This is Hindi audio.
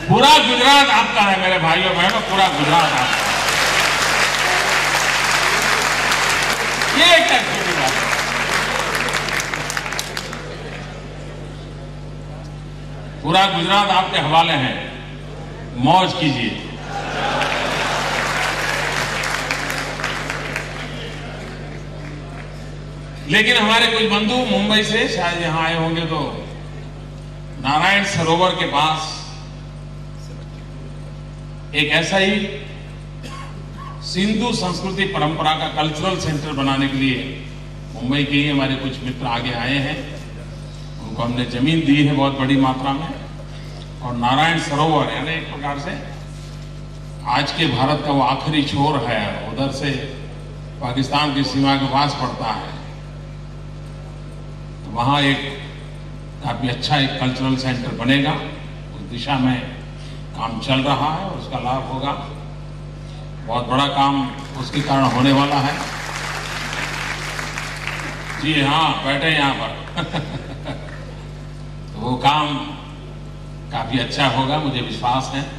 पूरा गुजरात आपका है मेरे भाइयों बहनों, पूरा गुजरात आपका। ये क्या छोटी बात है। पूरा गुजरात आपके हवाले है, मौज कीजिए। लेकिन हमारे कुछ बंधु मुंबई से शायद यहां आए होंगे, तो नारायण सरोवर के पास एक ऐसा ही सिंधु संस्कृति परंपरा का कल्चरल सेंटर बनाने के लिए मुंबई के ही हमारे कुछ मित्र आगे आए हैं। उनको हमने जमीन दी है बहुत बड़ी मात्रा में, और नारायण सरोवर यानी एक प्रकार से आज के भारत का वो आखिरी छोर है, उधर से पाकिस्तान की सीमा के पास पड़ता है, तो वहां एक काफी अच्छा एक कल्चरल सेंटर बनेगा। उस दिशा में काम चल रहा है, उसका लाभ होगा। बहुत बड़ा काम उसके कारण होने वाला है। जी हाँ, बैठे यहाँ पर तो वो काम काफी अच्छा होगा, मुझे विश्वास है।